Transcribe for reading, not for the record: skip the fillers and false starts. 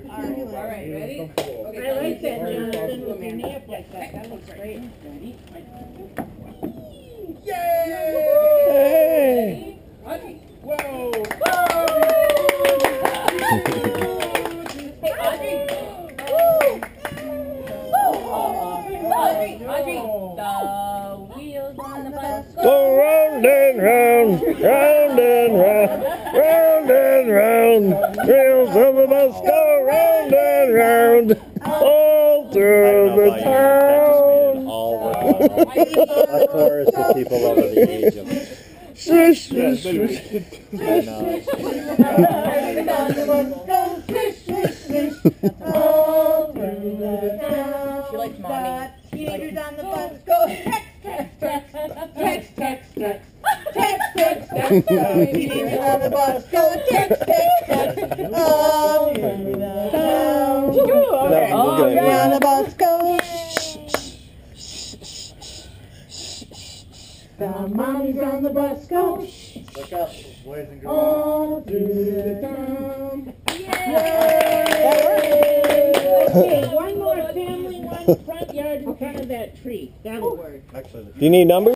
Alright, ready? Okay, I like that, Jonathan, with your knee up like that. That looks great. Ready? Hey! Audrey. Whoa! Hey, Audrey. Audrey. The wheels on the bus Go round and round, round and round, round and round. Wheels of the bus go round and round, all through the town. A chorus of people over the age of. Swish, swish, swish. I know. She likes mommy. Teenagers on the bus go text, text, text, text, text, text, text, text, text. Teenagers on the bus go text, text, text, all through the town. Okay. On the bus go. The mommies on the bus go. Look up, boys and girls. All through the town. Yay! Okay, one more family, one front yard in front of that tree. That'll work. Actually, Do you need numbers?